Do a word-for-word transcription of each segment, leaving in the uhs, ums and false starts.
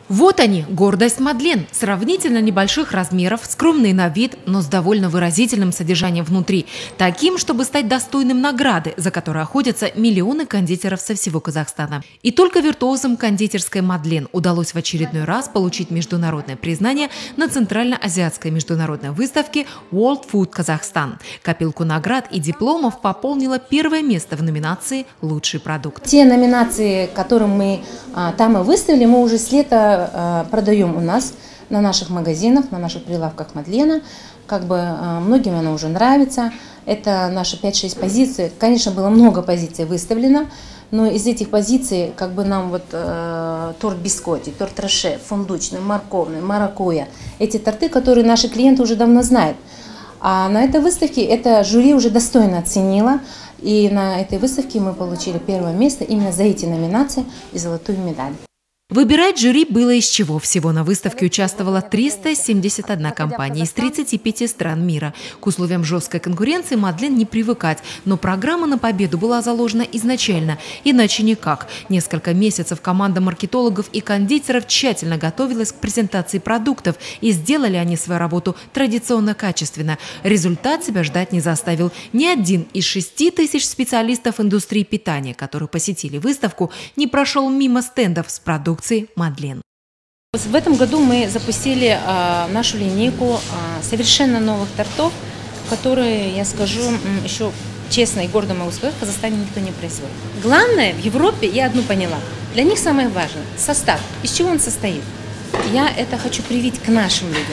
Вот они, гордость Мадлен. Сравнительно небольших размеров, скромный на вид, но с довольно выразительным содержанием внутри. Таким, чтобы стать достойным награды, за которой охотятся миллионы кондитеров со всего Казахстана. И только виртуозам кондитерской Мадлен удалось в очередной раз получить международное признание на Центрально-азиатской международной выставке World Food Kazakhstan. Копилку наград и дипломов пополнило первое место в номинации «Лучший продукт». Те номинации, которые мы а, там и выставили, мы уже с лета продаем у нас на наших магазинах, на наших прилавках Мадлена. Как бы многим она уже нравится. Это наши пять-шесть позиций. Конечно, было много позиций выставлено, но из этих позиций как бы нам вот э, торт бискотти, торт роше, фундучный, морковный, маракуйя. Эти торты, которые наши клиенты уже давно знают. А на этой выставке это жюри уже достойно оценило. И на этой выставке мы получили первое место именно за эти номинации и золотую медаль. Выбирать жюри было из чего. Всего на выставке участвовало триста семьдесят одна компания из тридцати пяти стран мира. К условиям жесткой конкуренции Мадлен не привыкать, но программа на победу была заложена изначально, иначе никак. Несколько месяцев команда маркетологов и кондитеров тщательно готовилась к презентации продуктов, и сделали они свою работу традиционно качественно. Результат себя ждать не заставил. Ни один из шести тысяч специалистов индустрии питания, которые посетили выставку, не прошел мимо стендов с продуктами Мадлен. В этом году мы запустили а, нашу линейку а, совершенно новых тортов, которые, я скажу, еще честно и гордо могу сказать, в Казахстане никто не производит. Главное, в Европе я одну поняла. Для них самое важное – состав. Из чего он состоит? Я это хочу привить к нашим людям.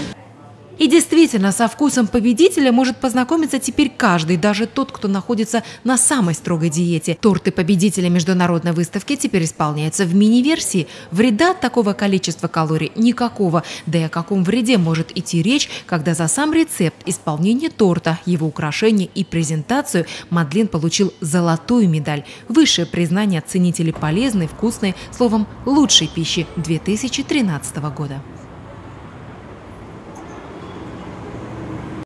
И действительно, со вкусом победителя может познакомиться теперь каждый, даже тот, кто находится на самой строгой диете. Торты победителя международной выставки теперь исполняются в мини-версии. Вреда от такого количества калорий никакого. Да и о каком вреде может идти речь, когда за сам рецепт, исполнение торта, его украшение и презентацию Мадлен получил золотую медаль. Высшее признание от ценителей полезной, вкусной, словом, лучшей пищи две тысячи тринадцатого года.